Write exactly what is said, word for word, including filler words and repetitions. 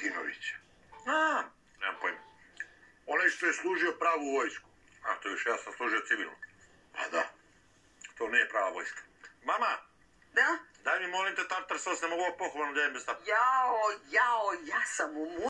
Milutinovića. A, nemam pojma. Onaj što je služio pravu vojsku. A, to još ja sam služio civilno. Pa da. To nije prava vojska. Mama, Da? daj mi molim te tartar sos, ne mogu ovo pohvalno da jem bez tartar. Jao, jao, ja sam u